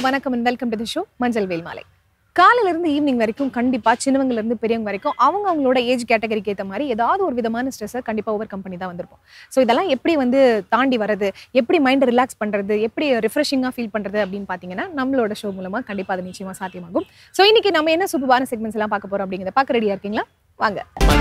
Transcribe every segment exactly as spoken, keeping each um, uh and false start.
வணக்கம் and welcome to the show மஞ்சள் வேல் மாலை. காலையில இருந்து ஈவினிங் வரைக்கும் கண்டிப்பா சின்னவங்கல இருந்து பெரியவங்க வரைக்கும் அவங்க அவங்களோட ஏஜ் கேட்டகரிக்கு ஏத்த மாதிரி ஏதாவது ஒரு விதமான ஸ்ட்ரெஸ்ஸை கண்டிப்பா ஓவர் கம் பண்ணி தான் வந்திருப்போம். ஸோ இதெல்லாம் எப்படி வந்து தாண்டி வரது, எப்படி மைண்ட் ரிலாக்ஸ் பண்றது, எப்படி ரிஃப்ரெஷிங்கா ஃபீல் பண்றது அப்படின்னு பாத்தீங்கன்னா நம்மளோட ஷோ மூலமா கண்டிப்பா அது நிச்சயமா சாத்தியமாகும். ஸோ இன்னைக்கு நம்ம என்ன சூப்பரான செக்மெண்ட்ஸ் எல்லாம் பார்க்க போறோம் அப்படிங்கிறத பார்க்க ரெடியா இருக்கீங்களா? வாங்க.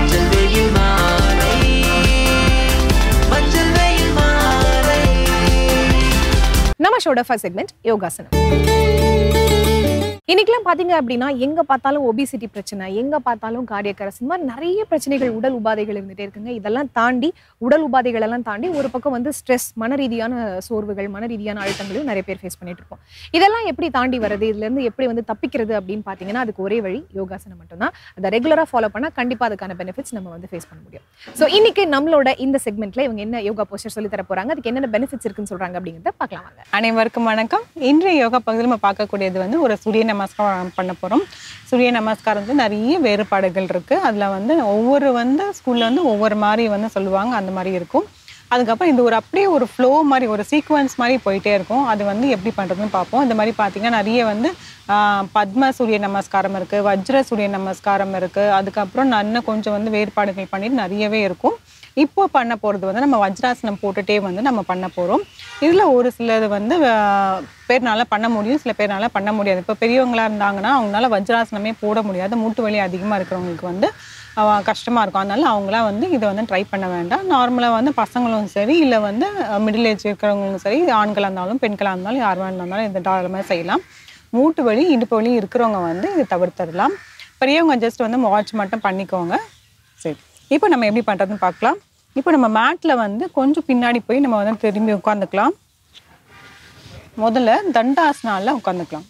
நம்ம ஷோட ஃபர்ஸ்ட் செக்மெண்ட் யோகாசனம். இன்னைக்கெல்லாம் பாத்தீங்க அப்படின்னா எங்க பார்த்தாலும் ஒபிசிட்டி பிரச்சனை, எங்க பார்த்தாலும் கார்டியக் அரெஸ்ட், இந்த மாதிரி நிறைய பிரச்சனைகள், உடல் உபாதைகள் இருந்துட்டே இருக்குங்க. இதெல்லாம் தாண்டி உடல் உபாதைகள் எல்லாம் தாண்டி ஒரு பக்கம் வந்து ஸ்ட்ரெஸ், மன ரீதியான சோர்வுகள், மன ரீதியான அழுத்தங்களையும் நிறைய பேர் ஃபேஸ் பண்ணிட்டு இருக்கோம். இதெல்லாம் எப்படி தாண்டி வருது, இதுல இருந்து எப்படி வந்து தப்பிக்கிறது அப்படின்னு பாத்தீங்கன்னா அதுக்கு ஒரே வழி யோகாசனம் மட்டும்தான். அதை ரெகுலரா ஃபாலோ பண்ணா கண்டிப்பா அதுக்கான பெனிஃபிட்ஸ் நம்ம வந்து ஃபேஸ் பண்ண முடியும். ஸோ இன்னைக்கு நம்மளோட இந்த செக்மெண்ட்ல இவங்க என்ன யோகா போஸ்டர் சொல்லி தர போறாங்க, அதுக்கு என்னென்ன பெனிஃபிட்ஸ் இருக்குன்னு சொல்றாங்க அப்படிங்கிறத பார்க்கலாம் வாங்க. அனைவருக்கும் வணக்கம். இன்றைய யோகா பகுதியில் நம்ம பார்க்கக்கூடியது வந்து ஒரு சூரிய நமஸ்காரம் பண்ண போகிறோம். சூரிய நமஸ்காரம் வந்து நிறைய வேறுபாடுகள் இருக்குது. அதில் வந்து ஒவ்வொரு வந்து ஸ்கூலில் வந்து ஒவ்வொரு மாதிரி வந்து சொல்லுவாங்க, அந்த மாதிரி இருக்கும். அதுக்கப்புறம் இது ஒரு அப்படியே ஒரு ஃப்ளோ மாதிரி, ஒரு சீக்வன்ஸ் மாதிரி போயிட்டே இருக்கும். அது வந்து எப்படி பண்ணுறதுன்னு பார்ப்போம். இந்த மாதிரி பார்த்தீங்கன்னா நிறைய வந்து பத்ம சூரிய நமஸ்காரம் இருக்குது, வஜ்ர சூரிய நமஸ்காரம் இருக்குது. அதுக்கப்புறம் இன்னும் கொஞ்சம் வந்து வேறுபாடுகள் பண்ணிட்டு நிறையவே இருக்கும். இப்போ பண்ண போகிறது வந்து நம்ம வஜ்ராசனம் போட்டுகிட்டே வந்து நம்ம பண்ண போகிறோம். இதில் ஒரு சிலது வந்து பேர்னால பண்ண முடியும், சில பேர்னால பண்ண முடியாது. இப்போ பெரியவங்களாக இருந்தாங்கன்னா அவங்களால வஜ்ராசனமே போட முடியாது, மூட்டு வலி அதிகமாக இருக்கிறவங்களுக்கு வந்து கஷ்டமாக இருக்கும். அதனால அவங்களாம் வந்து இதை வந்து ட்ரை பண்ண வேண்டாம். நார்மலாக வந்து பசங்களும் சரி, இல்லை வந்து மிடில் ஏஜ் இருக்கிறவங்களும் சரி, ஆண்களாக இருந்தாலும் பெண்களாக இருந்தாலும் யார் இருந்தாலும் இந்த தாராளமாக செய்யலாம். மூட்டு வலி, இடுப்பு வலி இருக்கிறவங்க வந்து இதை தவிர்த்துடலாம். பெரியவங்க ஜஸ்ட் வந்து வாட்ச் மட்டும் பண்ணிக்கோங்க. சரி, இப்போ நம்ம எப்படி பண்ணுறதுன்னு பார்க்கலாம். இப்போ நம்ம மேட்டில் வந்து கொஞ்சம் பின்னாடி போய் நம்ம வந்து திரும்பி உட்காந்துக்கலாம். முதல்ல தண்டாசனால உட்காந்துக்கலாம்.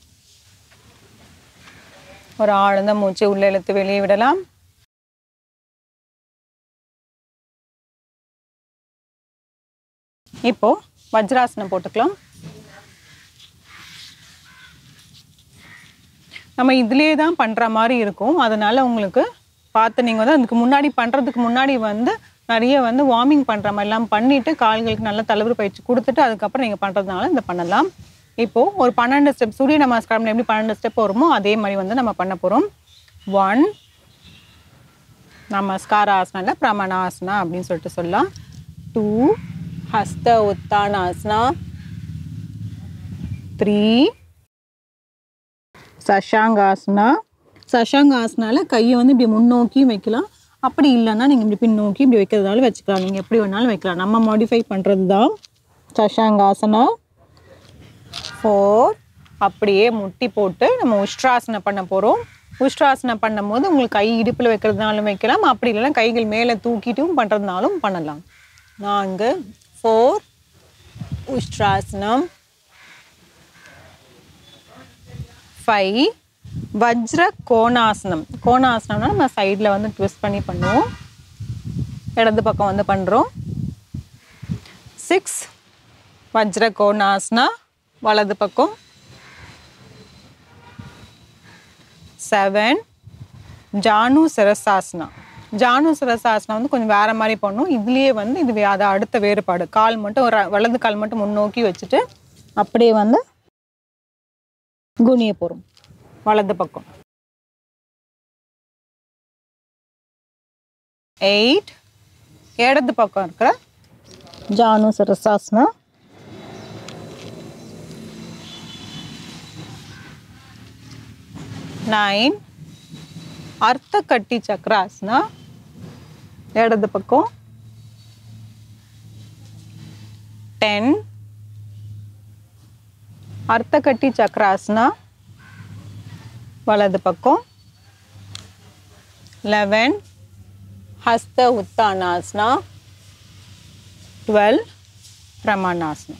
ஒரு ஆழ்ந்த மூச்சு உள்ள இழுத்து வெளியே விடலாம். இப்போ வஜ்ராசனம் போட்டுக்கலாம். நம்ம இதுலேயே தான் பண்ணுற மாதிரி இருக்கும். அதனால உங்களுக்கு பார்த்து நீங்கள் வந்து அதுக்கு முன்னாடி பண்ணுறதுக்கு முன்னாடி வந்து நிறைய வந்து வார்மிங் பண்ணுற மாதிரிலாம் பண்ணிவிட்டு கால்களுக்கு நல்லா தளர்வு பயிற்சி கொடுத்துட்டு அதுக்கப்புறம் நீங்கள் பண்ணுறதுனால இதை பண்ணலாம். இப்போது ஒரு பன்னெண்டு ஸ்டெப் சூரிய நமஸ்காரம் எப்படி பன்னெண்டு ஸ்டெப் வருமோ அதே மாதிரி வந்து நம்ம பண்ண போகிறோம். ஒன் நமஸ்காராசனா, பிரமணாசனா அப்படின்னு சொல்லிட்டு சொல்லலாம். டூ ஹஸ்த உத்தானாசனா. த்ரீ சஷாங்காசனா. சஷாங்காசனால கையை வந்து இப்படி முன்னோக்கியும் வைக்கலாம், அப்படி இல்லைன்னா நீங்கள் இப்படி பின்னோக்கி இப்படி வைக்கிறதுனால வச்சுக்கலாம். நீங்கள் எப்படி வேணாலும் வைக்கலாம், நம்ம மாடிஃபை பண்ணுறது தான் சஷாங்காசனா. ஃபோர் அப்படியே முட்டி போட்டு நம்ம உஷ்ட்ராசனம் பண்ண போகிறோம். உஷ்ட்ராசனம் பண்ணும் போது உங்களுக்கு கை இடுப்பில் வைக்கிறதுனாலும் வைக்கலாம், அப்படி இல்லைன்னா கைகள் மேலே தூக்கிட்டும் பண்ணுறதுனாலும் பண்ணலாம். நான்கு ஃபோர் உஷ்ட்ராசனம். ஃபைவ் வஜ்ர கோணாசனம். கோணாசனம்னா நம்ம சைடில் வந்து ட்விஸ்ட் பண்ணி பண்ணுவோம், இடது பக்கம் வந்து பண்ணுறோம். சிக்ஸ் வஜ்ர கோணாசனா, வலது பக்கம். செவன் ஜானு சிரசாசனா. ஜானு சிரசாசனா வந்து கொஞ்சம் வேறு மாதிரி பண்ணும். இதுலேயே வந்து இது அது அடுத்த வேறுபாடு. கால் மட்டும் ஒரு வலது கால் மட்டும் முன்னோக்கி வச்சுட்டு அப்படியே வந்து குனிய போகிறோம் வலது பக்கம். எயிட் இடது பக்கம் இருக்கிற ஜானு சிரசாசனா. நைன் அர்த்த கட்டி சக்கராசனா, இடது பக்கம். டென் அர்த்த கட்டி சக்கராசனா, வலது பக்கம். லெவன் ஹஸ்த உத்தானாசனா. டுவெல் பிரமாணாசனா.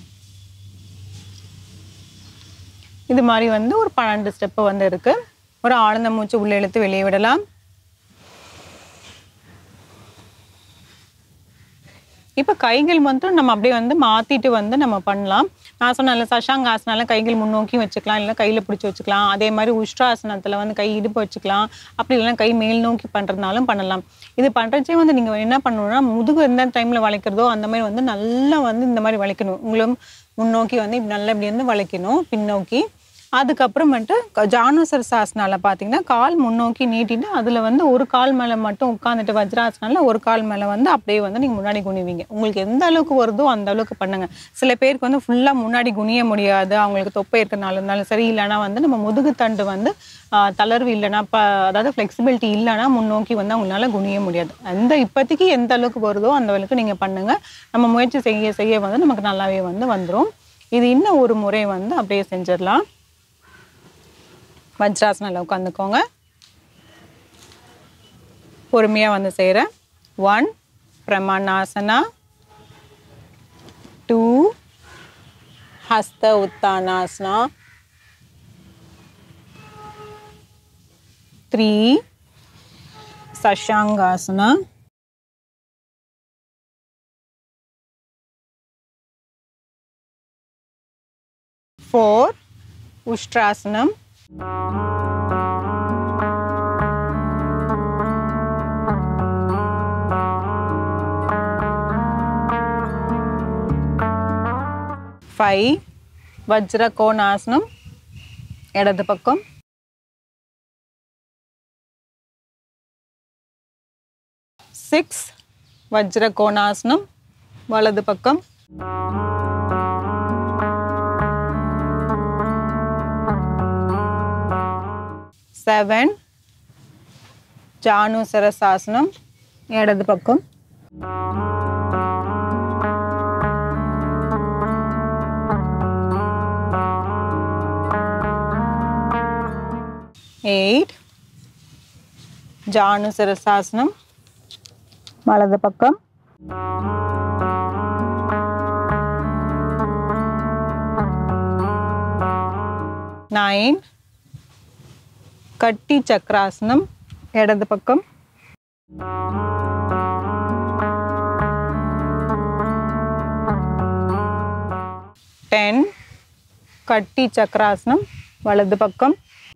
இது மாதிரி வந்து ஒரு பன்னெண்டு ஸ்டெப்பு வந்து இருக்கு. ஒரு ஆழ்ந்த மூச்சு உள்ளே இழுத்து வெளியே விடலாம். இப்போ கைகள் மட்டும் நம்ம அப்படியே வந்து மாற்றிட்டு வந்து நம்ம பண்ணலாம். நான் சொன்ன சஷாங்காசனால கைகள் முன்னோக்கி வச்சுக்கலாம், இல்லை கையில் பிடிச்சி வச்சுக்கலாம். அதே மாதிரி உஷ்ட்ராசனத்தில் வந்து கை இடுப்பு வச்சுக்கலாம், அப்படி இல்லைன்னா கை மேல் நோக்கி பண்ணுறதுனாலும் பண்ணலாம். இது பண்ணுறச்சே வந்து நீங்கள் என்ன பண்ணணும்னா முதுகு எந்த டைமில் வளைக்கிறதோ அந்த மாதிரி வந்து நல்லா வந்து இந்த மாதிரி வளைக்கணும். உங்களும் முன்னோக்கி வந்து இப்படி நல்லா இப்படி வந்து வளைக்கணும், பின்னோக்கி. அதுக்கப்புறமேட்டு ஜானுசரசாசனால பார்த்தீங்கன்னா கால் முன்னோக்கி நீட்டிட்டு அதில் வந்து ஒரு கால் மேலே மட்டும் உட்காந்துட்டு வஜ்ராசனால ஒரு கால் மேலே வந்து அப்படியே வந்து நீங்கள் முன்னாடி குனிவீங்க. உங்களுக்கு எந்த அளவுக்கு வருதோ அந்த அளவுக்கு பண்ணுங்க. சில பேருக்கு வந்து ஃபுல்லாக முன்னாடி குனிய முடியாது, அவங்களுக்கு தொப்பை இருக்கிறனால இருந்தாலும் சரி, இல்லைனா வந்து நம்ம முதுகு தண்டு வந்து தளர்வு இல்லைனா இப்போ அதாவது ஃப்ளெக்சிபிலிட்டி இல்லைனா முன்னோக்கி வந்து அவங்களால குனிய முடியாது. அந்த இப்போதைக்கு எந்த அளவுக்கு வருதோ அந்த அளவுக்கு நீங்கள் பண்ணுங்க. நம்ம முயற்சி செய்ய செய்ய வந்து நமக்கு நல்லாவே வந்து வந்துடும். இது இன்னும் ஒரு முறை வந்து அப்படியே செஞ்சிடலாம். வஜ்ராசனால உட்காந்துக்கோங்க. பொறுமையாக வந்து செய்கிறேன். ஒன் பிரமாணாசனா, டூ ஹஸ்த உத்தானாசனா, த்ரீ சஷாங்காசனா, ஃபோர் உஷ்ட்ராசனம், ஃபைவ் வஜ்ர கோணாசனம் இடது பக்கம், சிக்ஸ் வஜ்ர கோணாசனம் வலது பக்கம், செவன் ஜானுசரசாசனம் இடது பக்கம், எயிட் ஜானுசரசாசனம் வலது பக்கம், நைன் கட்டி சக்கராசனம் இடது பக்கம், டென் கட்டி சக்கராசனம் வலது பக்கம்,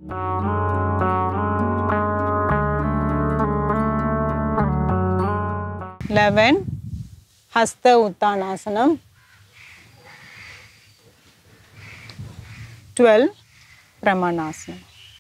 லெவன் ஹஸ்த உத்தானாசனம், டுவெல் பிரமாணாசனம்.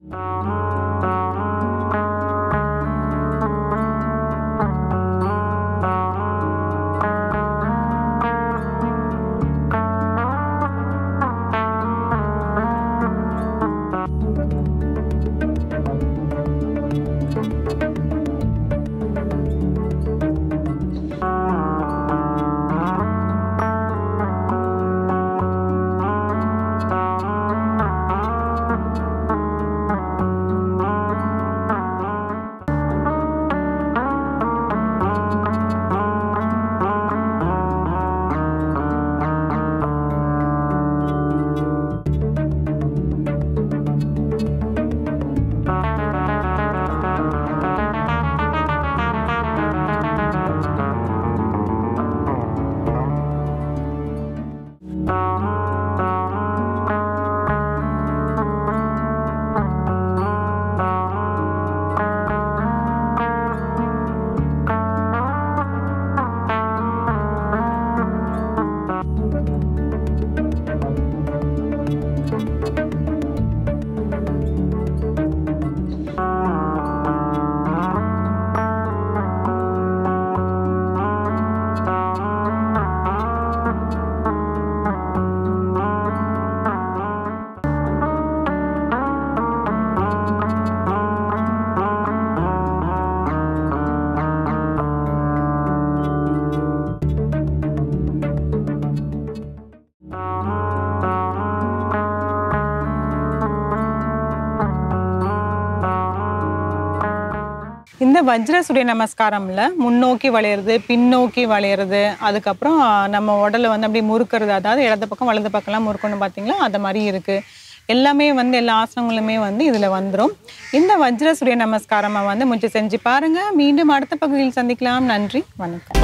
இந்த வஜ்ர சூரிய நமஸ்காரம்ல முன்னோக்கி வளையிறது, பின்னோக்கி வளையிறது, அதுக்கப்புறம் நம்ம உடலை வந்து அப்படியே முறுக்கிறது, அதாவது இடது பக்கம் வலது பக்கம்லாம் முறுக்கணும் பார்த்தீங்களா, அது மாதிரி இருக்குது. எல்லாமே வந்து எல்லா ஆசனங்களுமே வந்து இதில் வந்துடும். இந்த வஜ்ர சூரிய நமஸ்காரமா வந்து முயற்சி செஞ்சு பாருங்க. மீண்டும் அடுத்த பகுதியில் சந்திக்கலாம். நன்றி, வணக்கம்.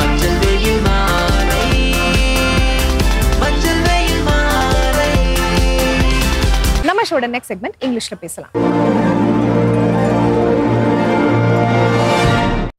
நம்ம ஷோட நெக்ஸ்ட் செக்மெண்ட் இங்கிலீஷ்ல பேசலாம்.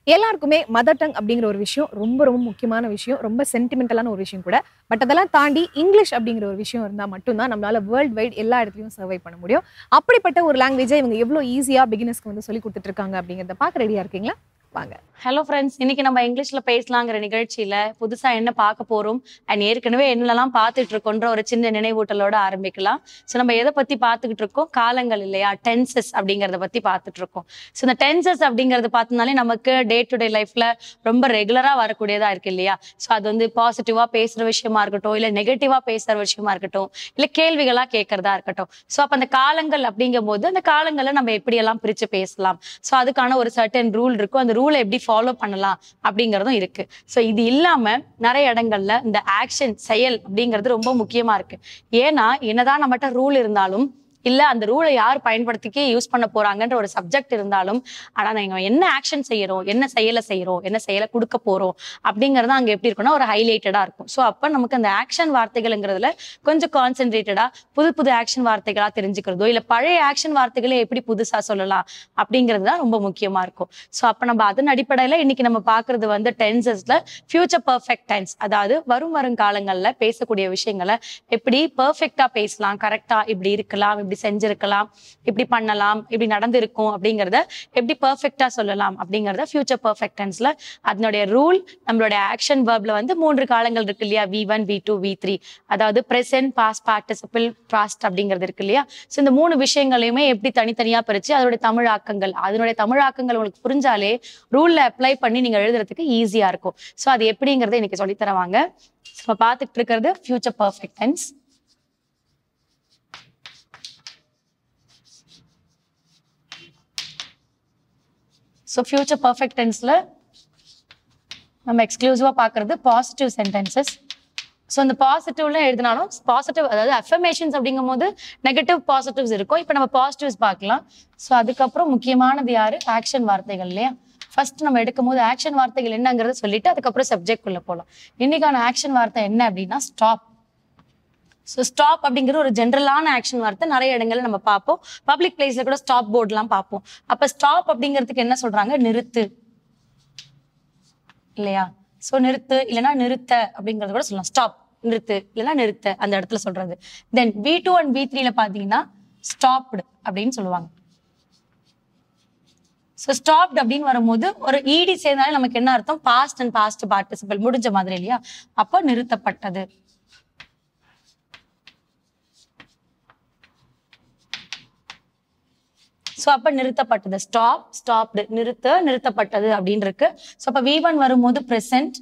எல்லாருக்குமே மதர் டங் அப்படிங்கிற ஒரு விஷயம் ரொம்ப ரொம்ப முக்கியமான விஷயம், ரொம்ப சென்டிமெண்டலான ஒரு விஷயம் கூட. பட் அதெல்லாம் தாண்டி இங்கிலீஷ் அப்படிங்கிற ஒரு விஷயம் இருந்தால் மட்டும்தான் நம்மளால வேர்ல்டு வைட் எல்லா இடத்துலையும் சர்வை பண்ண முடியும். அப்படிப்பட்ட ஒரு லாங்குவேஜை இவங்க எவ்வளோ ஈஸியாக பிகினர்ஸ்க்கு வந்து சொல்லி கொடுத்துட்டு இருக்காங்க அப்படிங்கிறத பார்க்க ரெடியாக இருக்கீங்களா? வாங்க. ஹலோ ஃப்ரெண்ட்ஸ், இன்னைக்கு நம்ம இங்கிலீஷ்ல பேசலாங்கிற நிகழ்ச்சியில புதுசா என்ன பார்க்க போறோம் அண்ட் ஏற்கனவே என்னெல்லாம் பார்த்துட்டு இருக்கோன்ற ஒரு சின்ன நினைவூட்டலோட ஆரம்பிக்கலாம். ஸோ நம்ம எதை பத்தி பார்த்துக்கிட்டு இருக்கோம்? காலங்கள் இல்லையா, டென்சஸ் அப்படிங்கிறத பத்தி பார்த்துட்டு இருக்கோம். ஸோ இந்த டென்சஸ் அப்படிங்கறது பார்த்தோம்னாலே நமக்கு டே டு டே லைஃப்ல ரொம்ப ரெகுலரா வரக்கூடியதா இருக்கு இல்லையா. ஸோ அது வந்து பாசிட்டிவா பேசுற விஷயமா இருக்கட்டும், இல்ல நெகட்டிவா பேசுற விஷயமா இருக்கட்டும், இல்ல கேள்விகளா கேட்கறதா இருக்கட்டும். ஸோ அப்ப அந்த காலங்கள் அப்படிங்கும் போது அந்த காலங்களை நம்ம எப்படி எல்லாம் பிரிச்சு பேசலாம். ஸோ அதுக்கான ஒரு சர்டன் ரூல் இருக்கும். அந்த ரூலை எப்படி ஃபாலோ பண்ணலாம் அப்படிங்கறதும் இருக்கு. சோ இது இல்லாம நிறைய இடங்கள்ல இந்த ஆக்ஷன் செயல் அப்படிங்கிறது ரொம்ப முக்கியமா இருக்கு. ஏன்னா என்னதான் நம்மகிட்ட ரூல் இருந்தாலும், இல்ல அந்த ரூலை யார் பயன்படுத்திக்கே யூஸ் பண்ண போறாங்கன்ற ஒரு சப்ஜெக்ட் இருந்தாலும், ஆனா நாங்க என்ன ஆக்ஷன் செய்யறோம், என்ன செயலை செய்யறோம், என்ன செயலை கொடுக்க போறோம் அப்படிங்கறது அங்க எப்படி இருக்கும்னா ஒரு ஹைலைட்டடா இருக்கும். ஸோ அப்ப நமக்கு அந்த ஆக்ஷன் வார்த்தைகள்ங்கிறதுல கொஞ்சம் கான்சென்ட்ரேட்டடா புது புது ஆக்ஷன் வார்த்தைகளா தெரிஞ்சுக்கிறதோ, இல்ல பழைய ஆக்ஷன் வார்த்தைகளை எப்படி புதுசா சொல்லலாம் அப்படிங்கிறது தான் ரொம்ப முக்கியமா இருக்கும். ஸோ அப்ப நம்ம அதன் அடிப்படையில இன்னைக்கு நம்ம பாக்குறது வந்து டென்சஸ்ல ஃபியூச்சர் பர்ஃபெக்ட் டென்ஸ், அதாவது வரும் வரும் காலங்கள்ல பேசக்கூடிய விஷயங்களை எப்படி பர்ஃபெக்டா பேசலாம், கரெக்டா இப்படி இருக்கலாம், இப்படி செஞ்சிருக்கலாம், இப்படி பண்ணலாம், இப்படி நடந்திருக்கும் அப்படிங்கறத எப்படி பெர்ஃபெக்ட்டா சொல்லலாம் அப்படிங்கறத ஃபியூச்சர் பர்ஃபெக்ட் டென்ஸ்ல அதனுடைய ரூல். நம்மளுடைய ஆக்ஷன் வெர்ப்ல வந்து மூன்று காலங்கள் இருக்கு இல்லையா, V one V two V three, அதாவது பிரசன்ட், பாஸ்ட் பார்ட்டிசிபிள், பாஸ்ட் அப்படிங்கிறது இருக்கு இல்லையா. ஸோ இந்த மூணு விஷயங்களையுமே எப்படி தனித்தனியா பிரிச்சு அதனுடைய தமிழாக்கங்கள் அதனுடைய தமிழாக்கங்கள் உங்களுக்கு புரிஞ்சாலே ரூல்ல அப்ளை பண்ணி நீங்க எழுதுறதுக்கு ஈஸியா இருக்கும். ஸோ அது எப்படிங்கிறத இன்னைக்கு சொல்லி தருவாங்க. நம்ம பார்த்துட்டு இருக்கிறது future perfect tense. So future perfect டென்ஸ்ல நம்ம எக்ஸ்க்ளூசிவா பார்க்கறது பாசிட்டிவ் சென்டென்சஸ். ஸோ இந்த பாசிட்டிவ்ல எழுதினாலும் பாசிட்டிவ், அதாவது அஃபர்மேஷன்ஸ் அப்படிங்கும் போது நெகட்டிவ் பாசிட்டிவ்ஸ் இருக்கும். இப்போ நம்ம பாசிட்டிவ்ஸ் பார்க்கலாம். ஸோ அதுக்கப்புறம் முக்கியமானது யாரு, ஆக்ஷன் வார்த்தைகள் இல்லையா. ஃபர்ஸ்ட் நம்ம எடுக்கும் போது ஆக்ஷன் வார்த்தைகள் என்னங்கிறத சொல்லிட்டு அதுக்கப்புறம் சப்ஜெக்ட் குள்ள போகலாம். இன்னைக்கான ஆக்ஷன் வார்த்தை என்ன அப்படின்னா ஸ்டாப். ஸோ ஸ்டாப் அப்படிங்கிற ஒரு ஜென்ரலான ஆக்ஷன் வார்த்தை நிறைய இடங்கள்ல நம்ம பார்ப்போம். பப்ளிக் பிளேஸ்ல கூட ஸ்டாப் போர்ட்லாம் பார்ப்போம். அப்ப ஸ்டாப் அப்படிங்கிறதுக்கு என்ன சொல்றாங்க, நிறுத்து இல்லையா. ஸோ நிறுத்து இல்லைன்னா நிறுத்த அப்படிங்கறது கூட சொல்லலாம். ஸ்டாப், நிறுத்து இல்லைன்னா நிறுத்த, அந்த இடத்துல சொல்றது. Then V two and V த்ரீல பாத்தீங்கன்னா ஸ்டாப்டு அப்படின்னு சொல்லுவாங்க. ஸோ ஸ்டாப்ட் அப்படின்னு வரும்போது ஒரு ஈடி சேர்ந்தாலே நமக்கு என்ன அர்த்தம், பாஸ்ட் அண்ட் பாஸ்ட் பார்ட்டிசிபிள் முடிஞ்ச மாதிரி இல்லையா. அப்போ நிறுத்தப்பட்டது. ஸோ அப்ப நிறுத்தப்பட்டது, ஸ்டாப், ஸ்டாப்டு, நிறுத்த, நிறுத்தப்பட்டது அப்படின்னு இருக்கு. ஸோ அப்ப வி ஒன் வரும்போது ப்ரெசென்ட்,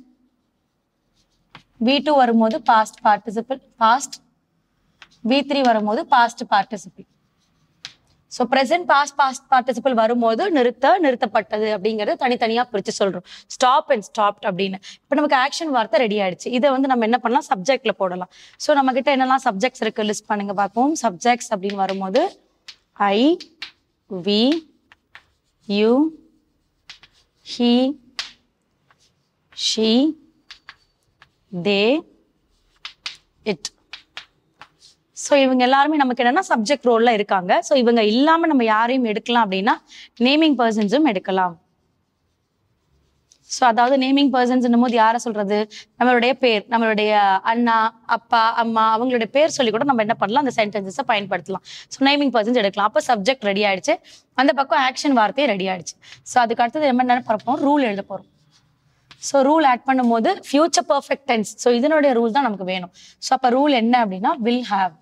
வி டூ வரும்போது past participle past, V three வரும்போது past participle. So present, past, past participle வரும்போது நிறுத்த, நிறுத்தப்பட்டது அப்படிங்கிறது தனித்தனியா பிரிச்சு சொல்றோம், ஸ்டாப் அண்ட் ஸ்டாப்ட் அப்படின்னு. இப்போ நமக்கு ஆக்ஷன் வார்த்தை ரெடி ஆயிடுச்சு. இதை வந்து நம்ம என்ன பண்ணலாம், சப்ஜெக்ட்ல போடலாம். ஸோ நம்ம கிட்ட என்னெல்லாம் சப்ஜெக்ட்ஸ் இருக்கு லிஸ்ட் பண்ணுங்க பார்ப்போம். சப்ஜெக்ட்ஸ் அப்படின்னு வரும்போது I, we, you, he, she, they, it. So இவங்க எல்லாருமே நமக்கு என்னன்னா சப்ஜெக்ட் ரோல்ல இருக்காங்க. ஸோ இவங்க இல்லாம நம்ம யாரையும் எடுக்கலாம் அப்படின்னா நேமிங் பர்சன்ஸும் எடுக்கலாம். ஸோ அதாவது நேமிங் பர்சன்ஸ் போது யாரை சொல்றது, நம்மளுடைய பேர், நம்மளுடைய அண்ணா, அப்பா, அம்மா, அவங்களுடைய பேர் சொல்லி கூட நம்ம என்ன பண்ணலாம், அந்த சென்டென்சஸை பயன்படுத்தலாம். ஸோ நேமிங் பர்சன்ஸ் எடுக்கலாம். அப்போ சப்ஜெக்ட் ரெடி ஆயிடுச்சு, அந்த பக்கம் ஆக்ஷன் வார்த்தையே ரெடி ஆயிடுச்சு. ஸோ அதுக்கு அடுத்தது நம்ம என்ன பார்ப்போம், ரூல் எழுத போறோம். ஸோ ரூல் ஆட் பண்ணும் போது ஃபியூச்சர் பர்ஃபெக்ட் டென்ஸ், ஸோ இதனுடைய ரூல் தான் நமக்கு வேணும். ஸோ அப்போ ரூல் என்ன அப்படின்னா வில் ஹாவ்.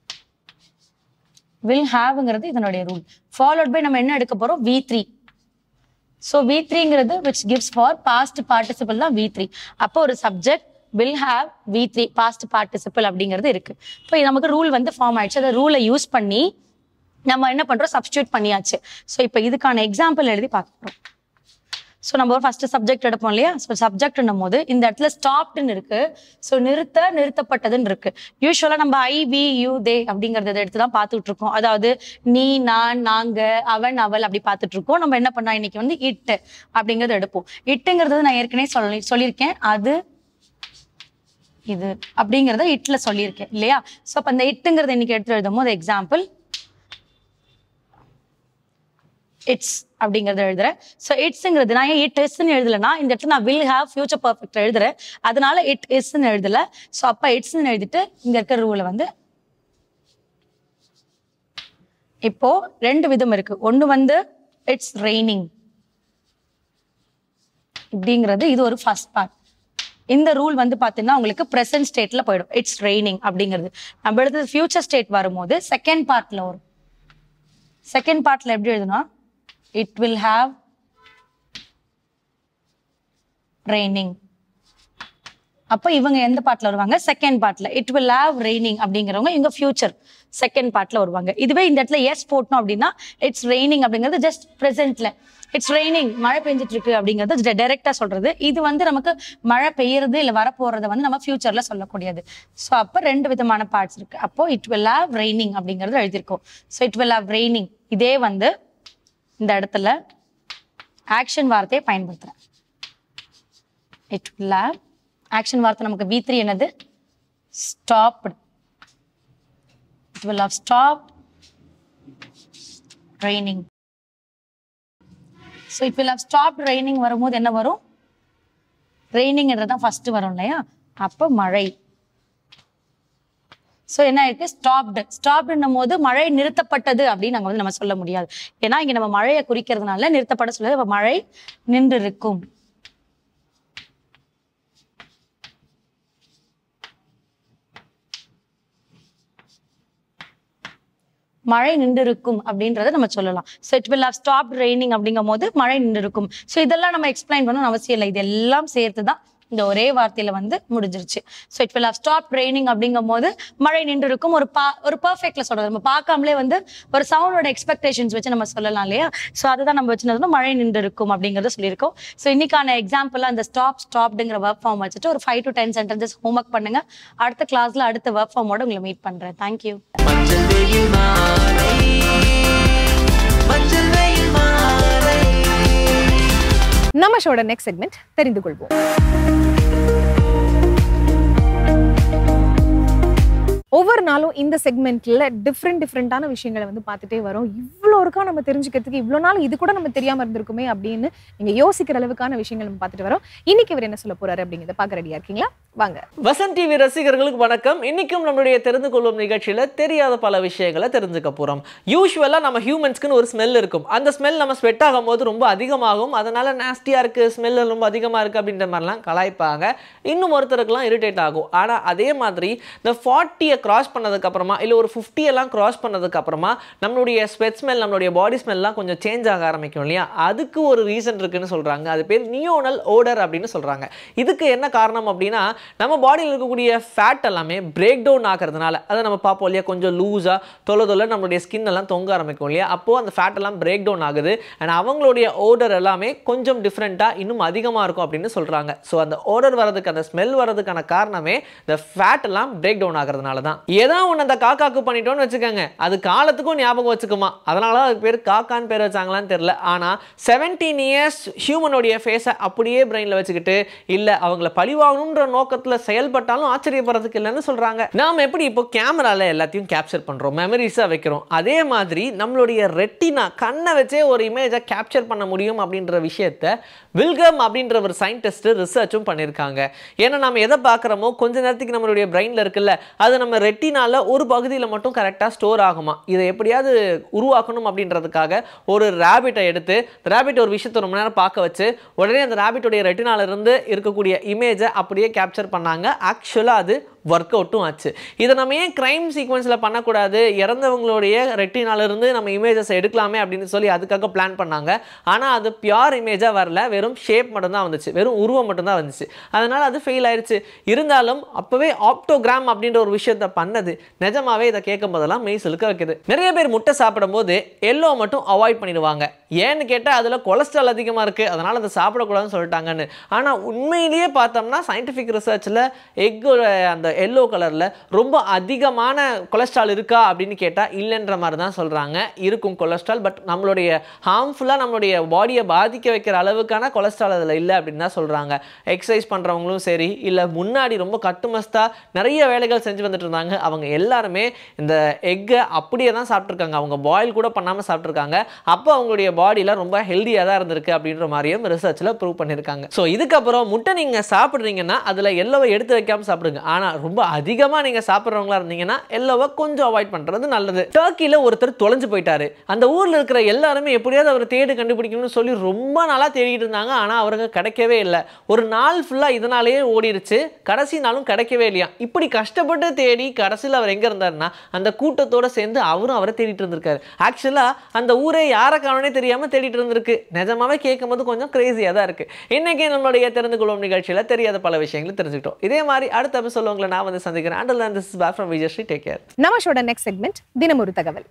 வில் ஹாவ்ங்கிறது இதனுடைய ரூல். ஃபாலோட் பை நம்ம என்ன எடுக்க போறோம், வி த்ரீ. ஸோ வி த்ரீங்கிறது which gives for past participle தான் வி த்ரீ. அப்போ ஒரு subject will have V three past participle அப்படிங்கிறது இருக்கு. இப்போ நமக்கு ரூல் வந்து ஃபார்ம் ஆயிடுச்சு. அந்த ரூலை யூஸ் பண்ணி நம்ம என்ன பண்றோம், சப்ஸ்டியூட் பண்ணியாச்சு. ஸோ இப்போ இதுக்கான எக்ஸாம்பிள் எழுதி பார்க்குறோம். ஸோ நம்ம ஒரு ஃபர்ஸ்ட் சப்ஜெக்ட் எடுப்போம் இல்லையா. ஸோ சப்ஜெக்ட்னும் போது இந்த இடத்துல ஸ்டாப்டுன்னு இருக்கு. ஸோ நிறுத்த, நிறுத்தப்பட்டதுன்னு இருக்கு. யூஸ்வலா நம்ம ஐ, வி, யூ, தே அப்படிங்கறத எடுத்து தான் பார்த்துட்டு இருக்கோம். அதாவது நீ, நான், நாங்க, அவன், அவள் அப்படி பார்த்துட்டு இருக்கோம். நம்ம என்ன பண்ணா இன்னைக்கு வந்து இட் அப்படிங்கறத எடுப்போம். இட்டுங்கிறது நான் ஏற்கனவே சொல்லி சொல்லியிருக்கேன், அது இது அப்படிங்கிறத இட்ல சொல்லியிருக்கேன் இல்லையா. ஸோ அப்ப அந்த இட்டுங்கிறத இன்னைக்கு எடுத்து எழுதும் போது எக்ஸாம்பிள் இட்ஸ் அப்படிங்கறத எழுதுறேன். ஸோ இட்ஸ்ங்கிறது நான் ஏன் இட் இஸ்ன்னு எழுதலைன்னா இந்த இடத்துல நான் வில் ஹேவ் ஃபியூச்சர் பர்ஃபெக்ட் எழுதுறேன், அதனால இட் இஸ்ன்னு எழுதல. ஸோ அப்ப இட்ஸ்ன்னு எழுதிட்டு இங்க இருக்கிற ரூலை வந்து இப்போ ரெண்டு விதம் இருக்கு. ஒண்ணு வந்து இட்ஸ் ரெய்னிங் இப்படிங்கிறது, இது ஒரு ஃபர்ஸ்ட் பார்ட். இந்த ரூல் வந்து பாத்தீங்கன்னா உங்களுக்கு பிரசன்ட் ஸ்டேட்ல போயிடும். இட்ஸ் ரெய்னிங் அப்படிங்கிறது நம்ம எழுதுறது ஃபியூச்சர் ஸ்டேட் வரும்போது செகண்ட் பார்ட்ல வரும். செகண்ட் பார்ட்ல எப்படி எழுதுனா இட் வில் ஹாவ் ரெய்னிங். அப்ப இவங்க எந்த பார்ட்ல வருவாங்க? செகண்ட் பார்ட்ல. இட் வில் ஹாவ் ரெய்னிங் அப்படிங்கிறவங்க இவங்க ஃபியூச்சர் செகண்ட் பார்ட்ல வருவாங்க. இதுவே இந்த இடத்துல எஸ் போட்டோம் அப்படின்னா இட்ஸ் ரெய்னிங் அப்படிங்கிறது ஜஸ்ட் பிரசன்ட்ல இட்ஸ் ரெய்னிங் மழை பெஞ்சிட்டு இருக்கு அப்படிங்கிறது டைரக்டா சொல்றது. இது வந்து நமக்கு மழை பெய்யறது இல்ல வரப்போறதை வந்து நம்ம ஃபியூச்சர்ல சொல்லக்கூடியது. ஸோ அப்ப ரெண்டு விதமான பார்ட்ஸ் இருக்கு. அப்போ இட் வில் ஹாவ் ரெய்னிங் அப்படிங்கிறது எழுதியிருக்கோம். So it will have raining. இதே வந்து இந்த இடத்துல ஆக்ஷன் வார்த்தையை பயன்படுத்துறேன். இட் வில் ஹாவ் ஆக்ஷன் வார்த்தை நமக்கு வி த்ரீ என்னது? Stopped. It will have stopped raining. So it will have stopped raining வரும்போது என்ன வரும்? raining என்றதான் ஃபர்ஸ்ட் வரும் இல்லையா? அப்ப மழை. சோ என்ன இருக்கு? stopped. stopped என்னும் போது மழை நிறுத்தப்பட்டது அப்படின்னு நாங்க வந்து நம்ம சொல்ல முடியாது. ஏன்னா இங்க நம்ம மழையை குறிக்கிறதுனால நிறுத்தப்பட சொல்லுது. மழை நின்று இருக்கும். மழை நின்று இருக்கும் அப்படின்றத நம்ம சொல்லலாம். So it will have stopped raining அப்படிங்கும் போது மழை நின்று இருக்கும். ஸோ இதெல்லாம் நம்ம எக்ஸ்பிளைன் பண்ணணும்னு அவசியம் இல்லை. இது எல்லாம் சேர்த்து தான் இந்த ஒரே வார்த்தையில வந்து முடிஞ்சிருச்சு. So it will have stopped raining அப்படிங்கும் போது மழை நின்று இருக்கும். ஒரு பா ஒரு பர்ஃபெக்ட்ல சொல்றது. நம்ம பார்க்காமலே வந்து ஒரு சவுண்டோட எக்ஸ்பெக்டேஷன்ஸ் வச்சு நம்ம சொல்லலாம் இல்லையா? ஸோ அதுதான் நம்ம வச்சுருந்தோம் மழை நின்று இருக்கும் அப்படிங்கிறத சொல்லியிருக்கோம். ஸோ இன்னைக்கான எக்ஸாம்பிள் அந்த ஸ்டாப் ஸ்டாப்டுங்கிற ஒர்க் ஃபார்ம் வச்சுட்டு ஒரு five to ten sentences homework பண்ணுங்க. அடுத்த கிளாஸ்ல அடுத்த ஒர்க் ஃபார்மோட உங்களை மீட் பண்றேன். தேங்க்யூ. நம்ம ஷோட நெக்ஸ்ட் செக்மெண்ட் தெரிந்து கொள்வோம். ஒவ்வொரு நாளும் இந்த செக்மெண்ட்ல டிஃப்ரெண்ட் டிஃப்ரெண்டான விஷயங்களை வந்து பார்த்துட்டே வரோம். இவ்வளோ இருக்கா நம்ம தெரிஞ்சுக்கிறதுக்கு, இவ்வளோ நாள் இது கூட நம்ம தெரியாம இருந்திருக்குமே அப்படின்னு நீங்க யோசிக்கிற அளவுக்கான விஷயங்கள் நம்ம பார்த்துட்டு வரோம். இன்னைக்கு இவர் என்ன சொல்ல போறாரு அப்படிங்கிறத பார்க்க ரெடியா இருக்கீங்களா? வாங்க. வசந்த் டிவி ரசிகர்களுக்கு வணக்கம். இன்னைக்கும் நம்மளுடைய தெரிந்து கொள்ளும் நிகழ்ச்சியில தெரியாத பல விஷயங்களை தெரிஞ்சுக்க போறோம். யூஸ்வலா நம்ம ஹியூமன்ஸ்க்குன்னு ஒரு ஸ்மெல் இருக்கும். அந்த ஸ்மெல் நம்ம ஸ்வெட் ஆகும் போது ரொம்ப அதிகமாகும். அதனால நாஸ்டியா இருக்கு, ஸ்மெல் ரொம்ப அதிகமா இருக்கு அப்படின்ற மாதிரிலாம் கலாய்ப்பாங்க. இன்னும் ஒருத்தருக்குலாம் இரிட்டேட் ஆகும். ஆனா அதே மாதிரி இந்த ஃபார்ட்டியை கிராஸ் பண்ணதுக்கு அப்புறமா இல்ல ஒரு ஃபிஃப்டி எல்லாம் கிராஸ் பண்ணதுக்கு அப்புறமா நம்மளுடைய ஸ்வெட் ஸ்மெல், நம்மளுடைய பாடி ஸ்மெல்லாம் கொஞ்சம் சேஞ்ச் ஆக ஆரம்பிக்கும் இல்லையா? அதுக்கு ஒரு ரீசன் இருக்குன்னு சொல்றாங்க. அது பேர் நியோனல் ஓடர் அப்படின்னு சொல்றாங்க. இதுக்கு என்ன காரணம் அப்படின்னா நம்ம பாடியில் இருக்கக்கூடிய ஃபேட் எல்லாமே பிரேக் டவுன் ஆகிறதுனால, அதை நம்ம பார்ப்போம் இல்லையா, கொஞ்சம் லூஸா தொலை தொலை நம்மளுடைய ஸ்கின் எல்லாம் தொங்க ஆரம்பிக்கும் இல்லையா? அப்போ அந்த ஃபேட் எல்லாம் பிரேக் டவுன் ஆகுது. அண்ட் அவங்களுடைய ஓடர் எல்லாமே கொஞ்சம் டிஃப்ரெண்டா இன்னும் அதிகமா இருக்கும் அப்படின்னு சொல்றாங்க. ஸோ அந்த ஓடர் வரதுக்கு, அந்த ஸ்மெல் வரதுக்கான காரணமே இந்த ஃபேட் எல்லாம் பிரேக் டவுன் ஆகிறதுனால தான். ஏதோ ஒன்று அந்த காக்காக்கு பண்ணிட்டோம்னு வச்சுக்கோங்க, அது காலத்துக்கும் ஞாபகம் வச்சுக்குமா. அதனால தான் அதுக்கு பேர் காக்கான்னு பேர் வச்சாங்களான்னு தெரியல. ஆனால் செவன்டீன் இயர்ஸ் ஹியூமனுடைய ஃபேஸை அப்படியே பிரெயினில் வச்சுக்கிட்டு இல்லை அவங்கள பழிவாகணுன்ற நோக்கத்தில் செயல்பட்டாலும் ஆச்சரியப்படுறதுக்கு இல்லைன்னு சொல்கிறாங்க. நாம் எப்படி இப்போ கேமராவில் எல்லாத்தையும் கேப்சர் பண்ணுறோம், மெமரிஸாக வைக்கிறோம், அதே மாதிரி நம்மளுடைய ரெட்டினா கண்ணை வச்சே ஒரு இமேஜை கேப்சர் பண்ண முடியும் அப்படின்ற விஷயத்த வில்கம் அப்படின்ற ஒரு சயின்டிஸ்ட் ரிசர்ச்சும் பண்ணியிருக்காங்க. ஏன்னா நம்ம எதை பார்க்குறோமோ கொஞ்ச நேரத்துக்கு நம்மளுடைய பிரெயினில் இருக்குல்ல, அது நம்ம ரெட்டினால ஒரு பகுதியில் மட்டும் கரெக்டாக ஸ்டோர் ஆகுமா. இதை எப்படியாவது உருவாக்கணும் அப்படின்றதுக்காக ஒரு ரேபிட்டை எடுத்து ரேபிட் ஒரு விஷயத்தை ரொம்ப நேரம் பார்க்க வச்சு உடனே அந்த ரேபிட்டோடைய ரெட்டினால இருந்து இருக்கக்கூடிய இமேஜை அப்படியே கேப்சர் பண்ணாங்க. ஆக்சுவலாக அது ஒர்க் அவுட்டும் ஆச்சு. இதை நம்ம ஏன் கிரைம் சீக்வன்ஸில் பண்ணக்கூடாது, இறந்தவங்களுடைய ரெட்டினாலிருந்து நம்ம இமேஜஸ் எடுக்கலாமே அப்படின்னு சொல்லி அதுக்காக பிளான் பண்ணாங்க. ஆனால் அது பியூர் இமேஜாக வரல, வெறும் ஷேப் மட்டும்தான் வந்துச்சு, வெறும் உருவம் மட்டும்தான் வந்துச்சு. அதனால் அது ஃபெயில் ஆயிடுச்சு. இருந்தாலும் அப்போவே ஆப்டோகிராம் அப்படின்ற ஒரு விஷயத்தை பண்ணது நிஜமாவே இதை கேட்கும் போதெல்லாம் மெய் சிலுக்க வைக்குது. நிறைய பேர் முட்டை சாப்பிடும் போது எல்லோ மட்டும் அவாய்ட் பண்ணிடுவாங்க. ஏன்னு கேட்டால் அதில் கொலஸ்ட்ரால் அதிகமாக இருக்குது, அதனால் அதை சாப்பிடக்கூடாதுன்னு சொல்லிட்டாங்கன்னு. ஆனால் உண்மையிலேயே பார்த்தோம்னா சயின்டிஃபிக் ரிசர்ச்சில் எக்கோட அந்த எல்லோ கலரில் ரொம்ப அதிகமான கொலஸ்ட்ரால் இருக்கா அப்படின்னு கேட்டால் இல்லைன்ற மாதிரி தான் சொல்கிறாங்க. இருக்கும் கொலஸ்ட்ரால், பட் நம்மளுடைய ஹார்ம்ஃபுல்லாக நம்மளுடைய பாடியை பாதிக்க வைக்கிற அளவுக்கான கொலஸ்ட்ரால் அதில் இல்லை அப்படின்னு தான் சொல்கிறாங்க. எக்ஸசைஸ் பண்ணுறவங்களும் சரி, இல்லை முன்னாடி ரொம்ப கட்டுமஸ்தாக நிறைய வேலைகள் செஞ்சு வந்துட்டு இருந்தாங்க, அவங்க எல்லாருமே இந்த எக்கை அப்படியே தான் சாப்பிட்ருக்காங்க. அவங்க பாயில் கூட பண்ணாமல் சாப்பிட்ருக்காங்க. அப்போ அவங்களுடைய பாடியில் ரொம்ப ஹெல்தியாக தான் இருந்திருக்கு அப்படின்ற மாதிரியும் ரிசர்ச்சில் ப்ரூவ் பண்ணியிருக்காங்க. ஸோ இதுக்கப்புறம் முட்டை நீங்கள் சாப்பிட்றீங்கன்னா அதில் எல்லோவை எடுத்து வைக்காமல் சாப்பிடுங்க. ஆனால் ரொம்ப அதிகமாக நீங்கள் சாப்பிட்றவங்களா இருந்தீங்கன்னா எல்லோவை கொஞ்சம் அவாய்ட் பண்ணுறது நல்லது. டர்க்கியில் ஒருத்தர் தொலைஞ்சு போயிட்டாரு. அந்த ஊரில் இருக்கிற எல்லாருமே எப்படியாவது அவர் தேடி கண்டுபிடிக்கணும்னு சொல்லி ரொம்ப நாளாக தேடிட்டு இருந்தாங்க. ஆனால் அவருக்கு கிடைக்கவே இல்லை. ஒரு நாள் ஃபுல்லாக இதனாலேயே ஓடிடுச்சு. கடைசி நாளும் கிடைக்கவே இல்லையா. இப்படி கஷ்டப்பட்டு தேடி கடைசியில் அவர் எங்கே இருந்தாருன்னா அந்த கூட்டத்தோடு சேர்ந்து அவரும் அவரை தேடிட்டு இருந்திருக்காரு. ஆக்சுவலாக அந்த ஊரே யாரை காணனே தெரியாமல் தேடிட்டு இருந்திருக்கு. நிஜமாவே கேட்கும் போது கொஞ்சம் கிரேசியாக தான் இருக்குது. இன்னைக்கு நம்மளுடைய தெரிந்து கொள்வோம் நிகழ்ச்சியில் தெரியாத பல விஷயங்களை தெரிஞ்சுக்கிட்டோம். இதே மாதிரி அடுத்த எபிசோட்ல உங்களை நான் வந்து சந்திக்கிறேன். Until then, this is back from Vijay Sri. Take care. நம்ம ஷோட நெக்ஸ்ட் செக்மெண்ட் தினம் ஒரு தகவல்.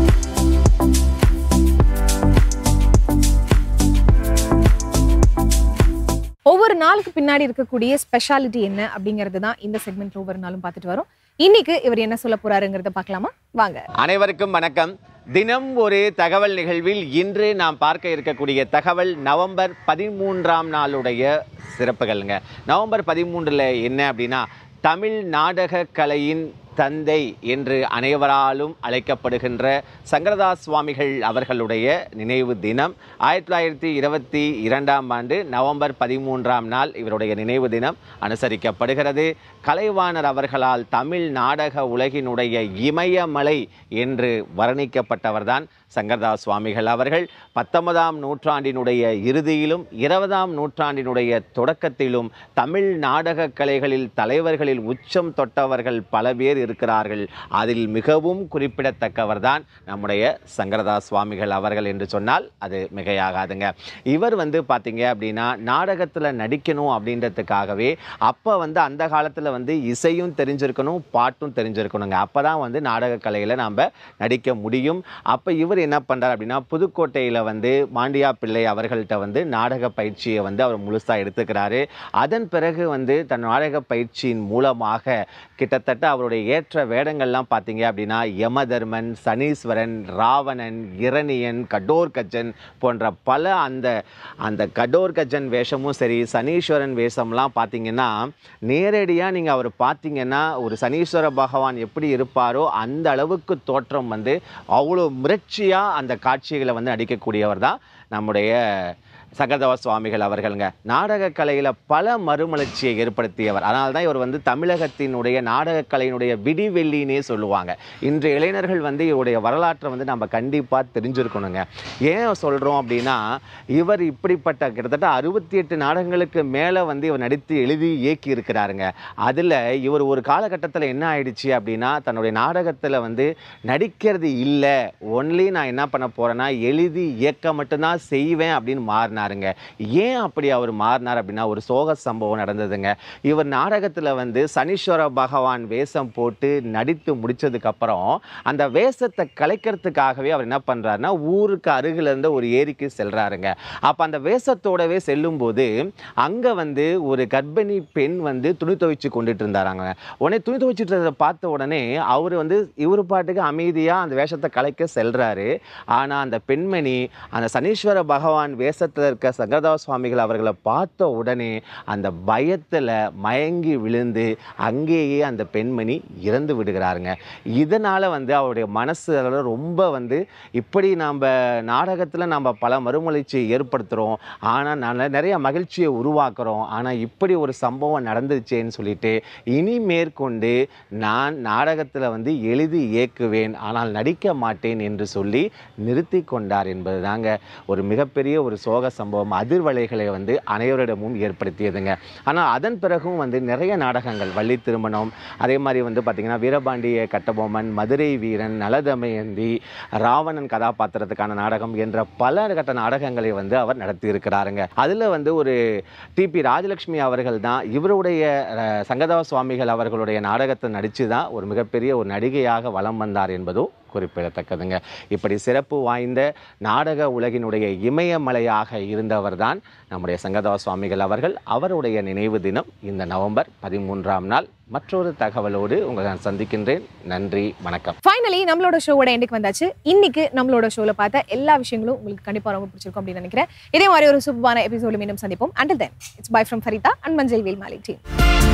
ஒவ்வொரு நாளுக்கு பின்னாடி இருக்கக்கூடிய ஸ்பெஷாலிட்டி என்ன அப்படிங்கிறது தான் இந்த செக்மெண்ட் ஒவ்வொரு நாளும் பார்த்துட்டு வரோம். இன்னைக்கு இவர் என்ன சொல்ல போறாருங்கிறத பார்க்கலாமா? வாங்க. அனைவருக்கும் வணக்கம். தினம் ஒரு தகவல் நிகழ்வில் இன்று நாம் பார்க்க இருக்கக்கூடிய தகவல் நவம்பர் பதிமூன்றாம் நாளுடைய சிறப்புகள்ங்க. நவம்பர் பதிமூன்றில் என்ன அப்படின்னா தமிழ் நாடக கலையின் தந்தை என்று அனைவராலும் அழைக்கப்படுகின்ற சங்கரதாஸ் சுவாமிகள் அவர்களுடைய நினைவு தினம். ஆயிரத்தி தொள்ளாயிரத்தி இருபத்தி இரண்டாம் ஆண்டு நவம்பர் பதிமூன்றாம் நாள் இவருடைய நினைவு தினம் அனுசரிக்கப்படுகிறது. கலைவாணர் அவர்களால் தமிழ் நாடக உலகினுடைய இமயமலை என்று வர்ணிக்கப்பட்டவர்தான் சங்கரதாஸ் சுவாமிகள் அவர்கள். பத்தொன்பதாம் நூற்றாண்டினுடைய இறுதியிலும் இருபதாம் நூற்றாண்டினுடைய தொடக்கத்திலும் தமிழ் நாடக கலைகளில் தலைவர்களில் உச்சம் தொட்டவர்கள் பல பேர் இருக்கிறார்கள். அதில் மிகவும் குறிப்பிடத்தக்கவர் தான் நம்முடைய சங்கரதாஸ் சுவாமிகள் அவர்கள் என்று சொன்னால் அது மிகையாகாதுங்க. இவர் வந்து பார்த்தீங்க அப்படின்னா நாடகத்தில் நடிக்கணும் அப்படின்றதுக்காகவே அப்போ வந்து அந்த காலத்தில் வந்து இசையும் தெரிஞ்சிருக்கணும், பாட்டும் தெரிஞ்சிருக்கணுங்க. அப்போ தான் வந்து நாடக கலையில் நாம் நடிக்க முடியும். அப்போ இவர் என்ன பண்ணுறார் அப்படின்னா புதுக்கோட்டையில் வந்து மாண்டியா பிள்ளை அவர்கள்ட்ட வந்து நாடக பயிற்சியை வந்து அவர் முழுசாக எடுத்துக்கிறாரு. அதன் பிறகு வந்து தன் நாடக பயிற்சியின் மூலமாக கிட்டத்தட்ட அவருடைய ஏற்ற வேடங்கள்லாம் பார்த்தீங்க அப்படின்னா யமதர்மன், சனீஸ்வரன், ராவணன், இரணியன், கடோர்கஜன் போன்ற பல அந்த அந்த கடோர்கஜன் வேஷமும் சரி சனீஸ்வரன் வேஷம்லாம் பார்த்தீங்கன்னா நேரடியாக நீங்கள் அவர் பார்த்தீங்கன்னா ஒரு சனீஸ்வர பகவான் எப்படி இருப்பாரோ அந்த அளவுக்கு தோற்றம் வந்து அவ்வளோ மிரட்சியாக அந்த காட்சிகளை வந்து நடிக்கக்கூடியவர் தான் நம்முடைய சங்கரதாஸ் சுவாமிகள் அவர்களுங்க. நாடக கலையில் பல மறுமலர்ச்சியை ஏற்படுத்தியவர். அதனால தான் இவர் வந்து தமிழகத்தினுடைய நாடக கலையினுடைய விடிவெள்ளினே சொல்லுவாங்க. இன்றைய இளைஞர்கள் வந்து இவருடைய வரலாற்றை வந்து நம்ம கண்டிப்பாக தெரிஞ்சிருக்கணுங்க. ஏன் சொல்கிறோம் அப்படின்னா இவர் இப்படிப்பட்ட கிட்டத்தட்ட அறுபத்தி எட்டு நாடகங்களுக்கு மேலே வந்து இவர் நடித்து எழுதி இயக்கி இருக்கிறாருங்க. அதில் இவர் ஒரு காலகட்டத்தில் என்ன ஆயிடுச்சு அப்படின்னா தன்னுடைய நாடகத்தில் வந்து நடிக்கிறது இல்லை, ஒன்லி நான் என்ன பண்ண போகிறேன்னா எழுதி இயக்க மட்டும்தான் செய்வேன் அப்படின்னு மாறினார். ஏன் அப்படி அவர் மாறினார் அப்படின்னா ஒரு சோக சம்பவம் நடந்ததுங்க. இவர் நாடகத்தில் வந்து சனீஸ்வர பகவான் வேஷம் போட்டு நடித்து முடிச்சதுக்கு அப்புறம் அந்த வேஷத்தை கலைக்கிறதுக்காகவே அவர் என்ன பண்றாருன்னா ஊருக்கு அருகில் இருந்த ஒரு ஏரிக்கு செல்றாருங்க. அப்ப அந்த வேஷத்தோடவே செல்லும் போது அங்க வந்து ஒரு கர்ப்பிணி பெண் வந்து துணி துவைச்சு கொண்டுட்டு இருந்தாராங்க. உடனே துணி துவைச்சிட்டு இருந்ததை பார்த்த உடனே அவர் வந்து இவர் பாட்டுக்கு அமைதியா அந்த வேஷத்தை கலைக்க செல்றாரு. ஆனா அந்த பெண்மணி அந்த சனீஸ்வர பகவான் வேஷத்துல இருக்க சங்கரதாஸ் சுவாமிகள் அவர்களை பார்த்த உடனே அந்த பயத்தில் மயங்கி விழுந்து அங்கேயே அந்த பெண்மணி இறந்து விடுகிறாருங்க. இதனால் வந்து அவருடைய மனசு ரொம்ப வந்து இப்படி நாம் நாடகத்தில் நம்ம பல மறுமலர்ச்சியை ஏற்படுத்துகிறோம், ஆனால் நிறைய மகிழ்ச்சியை உருவாக்குறோம், ஆனால் இப்படி ஒரு சம்பவம் நடந்துச்சேன்னு சொல்லிட்டு இனி மேற்கொண்டு நான் நாடகத்தில் வந்து எழுதி இயக்குவேன் ஆனால் நடிக்க மாட்டேன் என்று சொல்லி நிறுத்தி கொண்டார் என்பது தாங்க ஒரு மிகப்பெரிய ஒரு சோக சம்பவம், அதிர்வலைகளை வந்து அனைவரிடமும் ஏற்படுத்தியதுங்க. ஆனால் அதன் பிறகும் வந்து நிறைய நாடகங்கள் வள்ளி திருமணம், அதே மாதிரி வந்து பார்த்திங்கன்னா வீரபாண்டிய கட்டபொம்மன், மதுரை வீரன், நலதமயந்தி, ராவணன் கதாபாத்திரத்துக்கான நாடகம் என்ற பல கட்ட நாடகங்களை வந்து அவர் நடத்தி இருக்கிறாருங்க. அதில் வந்து ஒரு டிபி ராஜலட்சுமி அவர்கள் தான் இவருடைய சங்கரதாஸ் சுவாமிகள் அவர்களுடைய நாடகத்தை நடித்து தான் ஒரு மிகப்பெரிய ஒரு நடிகையாக வலம் வந்தார் என்பதும் குறிப்பிடத்தக்கதுங்க. இப்படி சிறப்பு வாய்ந்த நாடக உலகினுடைய இமயமலையாக இருந்தவர் தான் நம்முடைய சங்கரதாஸ் சுவாமிகள் அவர்கள். அவருடைய நினைவு தினம் இந்த நவம்பர் பதிமூன்றாம் நாள். மற்றொரு தகவலோடு உங்களை நான் சந்திக்கின்றேன். நன்றி, வணக்கம். ஃபைனலி நம்மளோட ஷோவோட எண்டுக்கு வந்தாச்சு. இன்னைக்கு நம்மளோட ஷோல பார்த்த எல்லா விஷயங்களும் உங்களுக்கு கண்டிப்பா ரொம்ப பிடிச்சிருக்கும் அப்படின்னு நினைக்கிறேன். இதே மாதிரி ஒரு சூப்பரான எபிசோட மீண்டும் சந்திப்போம். Until then, it's bye from Farita and Manjal Velmali team.